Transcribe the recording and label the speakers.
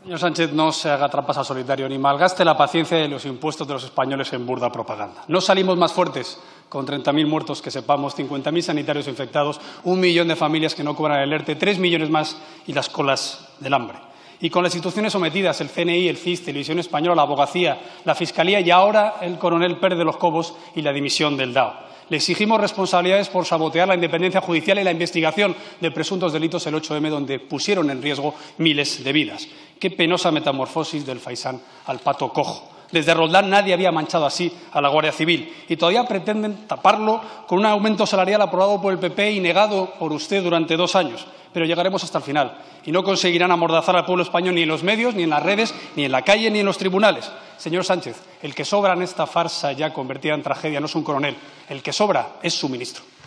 Speaker 1: Señor Sánchez, no se haga trampas al solitario ni malgaste la paciencia de los impuestos de los españoles en burda propaganda. No salimos más fuertes con 30.000 muertos que sepamos, 50.000 sanitarios infectados, 1 millón de familias que no cobran el ERTE, 3 millones más y las colas del hambre. Y con las instituciones sometidas, el CNI, el CIS, Televisión Española, la Abogacía, la Fiscalía y ahora el coronel Pérez de los Cobos y la dimisión del DAO. Le exigimos responsabilidades por sabotear la independencia judicial y la investigación de presuntos delitos el 8M, donde pusieron en riesgo miles de vidas. Qué penosa metamorfosis del faisán al pato cojo. Desde Roldán nadie había manchado así a la Guardia Civil y todavía pretenden taparlo con un aumento salarial aprobado por el PP y negado por usted durante 2 años. Pero llegaremos hasta el final y no conseguirán amordazar al pueblo español ni en los medios, ni en las redes, ni en la calle, ni en los tribunales. Señor Sánchez, el que sobra en esta farsa ya convertida en tragedia no es un coronel, el que sobra es su ministro.